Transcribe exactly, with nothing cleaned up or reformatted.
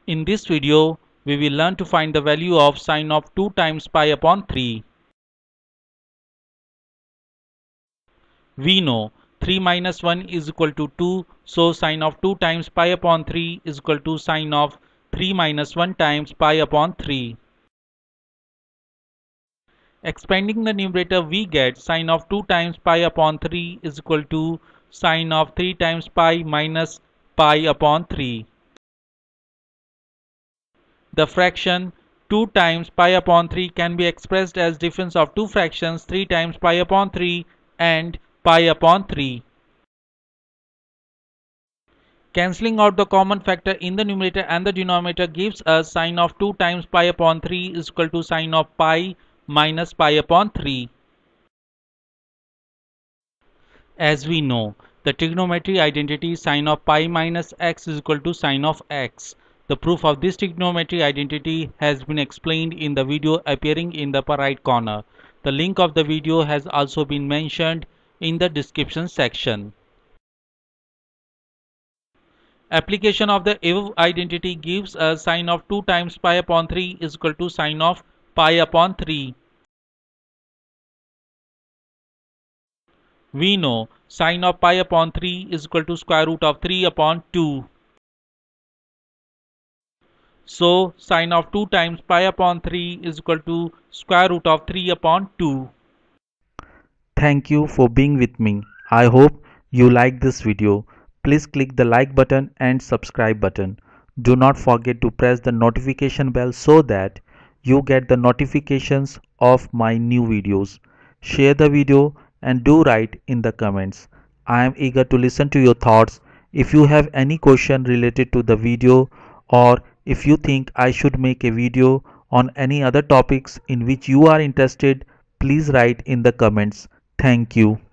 In this video, we will learn to find the value of sine of two times pi upon three. We know three minus one is equal to two, so sine of two times pi upon three is equal to sine of three minus one times pi upon three. Expanding the numerator, we get sine of two times pi upon three is equal to sine of three times pi minus pi upon three. The fraction two times pi upon three can be expressed as difference of two fractions three times pi upon three and pi upon three. Cancelling out the common factor in the numerator and the denominator gives us sine of two times pi upon three is equal to sine of pi minus pi upon three. As we know, the trigonometry identity sine of pi minus x is equal to sine of x. The proof of this trigonometry identity has been explained in the video appearing in the upper right corner. The link of the video has also been mentioned in the description section. Application of the above identity gives us sine of two times pi upon three is equal to sine of pi upon three. We know sine of pi upon three is equal to square root of three upon two. So sine of two times pi upon three is equal to square root of three upon two. Thank you for being with me. I hope you like this video. Please click the like button and subscribe button. Do not forget to press the notification bell so that you get the notifications of my new videos. Share the video and do write in the comments. I am eager to listen to your thoughts. If you have any question related to the video, or if you think I should make a video on any other topics in which you are interested, please write in the comments. Thank you.